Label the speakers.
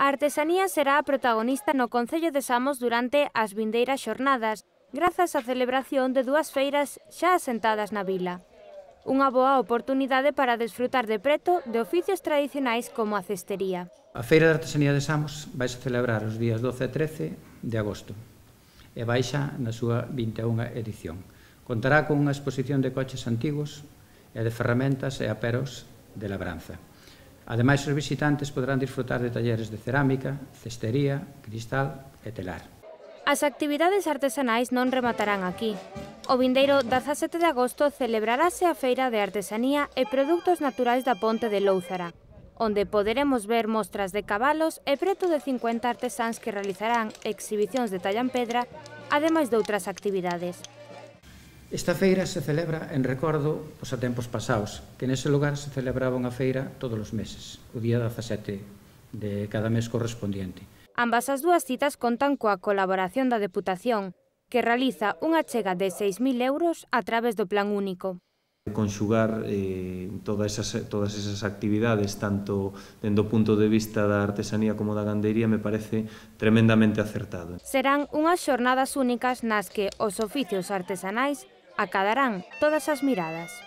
Speaker 1: A artesanía será a protagonista no Concello de Samos durante as vindeiras xornadas, grazas á celebración de dúas feiras xa asentadas na vila. Unha boa oportunidade para desfrutar de preto de oficios tradicionais como a cestería.
Speaker 2: A Feira de Artesanía de Samos vai se celebrar os días 12 e 13 de agosto e vai xa na súa 21ª edición. Contará con unha exposición de coches antigos e de ferramentas e aperos de labranza. Ademais, os visitantes poderán disfrutar de talleres de cerámica, cestería, cristal e telar.
Speaker 1: As actividades artesanais non rematarán aquí. O vindeiro 17 de agosto celebrarase a Feira de Artesanía e Produtos Naturais da Ponte de Lóuzara, onde poderemos ver mostras de cabalos e preto de 50 artesáns que realizarán exhibicións de talla en pedra, ademais de outras actividades.
Speaker 2: Esta feira se celebra en recordo aos tempos pasados, que nese lugar se celebraba unha feira todos os meses, o día 17 de cada mes correspondiente.
Speaker 1: Ambas as dúas citas contan coa colaboración da Deputación, que realiza unha achega de 6.000 euros a través do Plan Único.
Speaker 3: Conxugar todas esas actividades, tanto dende o punto de vista da artesanía como da gandería, me parece tremendamente acertado.
Speaker 1: Serán unhas xornadas únicas nas que os oficios artesanais acadarán todas as miradas.